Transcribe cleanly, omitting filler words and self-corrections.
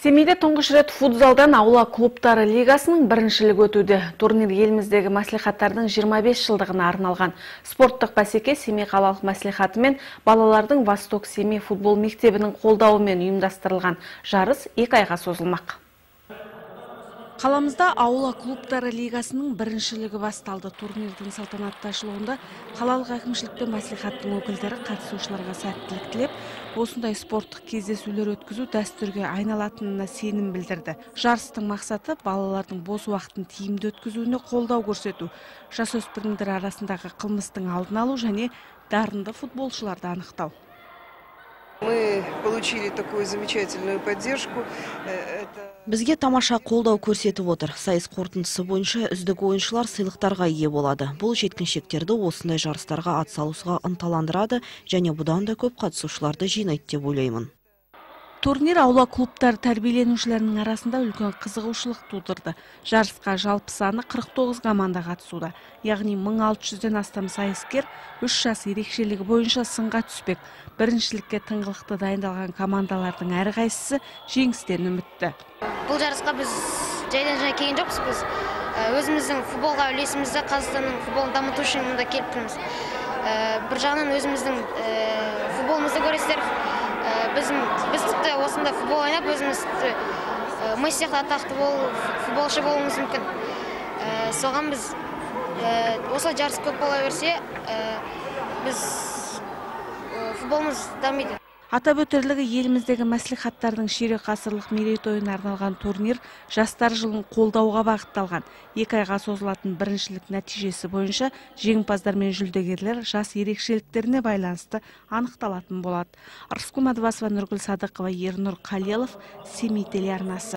Семейде тұңғыш рет футзалдан аула клубтары лигасының біріншілігі өтуде. Турнир еліміздегі мәслихаттардың 25 жылдығына арналған. Спорттық бәсеке Семей қалалық мәслихаты мен балалардың Восток Семей футбол мектебінің қолдауымен ұйымдастырылған. Жарыс 2 айға созылмақ. Қаламызда аула клубтары лигасының біріншілігі басталды. Турнирдің салтанатты ашылуында қалалық әкімшілік пен мәслихаттың өкілдері қатысушыларға сәттілік тілеп, осындай спорттық кездесулер өткізу дәстүрге айналатынына сенім білдірді. Жарыстың мақсаты балалардың бос уақытын тиімді өткізуіне қолдау көрсету, жасөспірімдер арасындағы қылмыстың алдын алу және дарынды футболшыларды анықтау. Мы получили такую замечательную поддержку. Бізге тамаша қолдау көрсетіп отыр. Сайыс қорытындысы бойынша үздік ойыншылар сыйлықтарға ие болады. Бұл жеткіншектерді осындай жарыстарға атсалысуға ынталандырады және бұдан да көп қатысушыларды жинайды деп ойлаймын. Турнир аула клубтар тәрбиеленушілерінің арасында үлкен қызығушылық тудырды. Жарысқа жалпы саны 49 команда қатысуда. Яғни 1600-ден астам сайыскер 3 жас ерекшелігі бойынша сынға түспек. Біріншілікке тыңғылықты дайындалған командалардың әрқайсысы жеңістен үмітті. Бұл жарысқа біз жайдан-жай келген жоқпыз. Біз өзіміздің футболға үлесімізді Қазақстанның футболын дамыту үшін мұнда келіп тұрмыз. Бір жағынан өзіміздің футболымызды көресіздер. Біз тіпті осында футбол ойнап, өзіміз мы сияқты атақты футболшы болуымыз мүмкін. Соған біз осылай жарыс көп бола берсе, біз футболымыз дамиды. Атап өтерлігі еліміздегі мәслихаттардың ширек ғасырлық мерейтойына арналған турнир жастар жылын қолдауға бағытталған. 2 айға созылатын біріншілік нәтижесі бойынша жеңімпаздар мен жүлдегерлер жас ерекшеліктеріне байланысты анықталатын болады. Арыскүл Мадвасова, Нұргүл Садықова, Ернұр Қалиелов, Семей телеарнасы.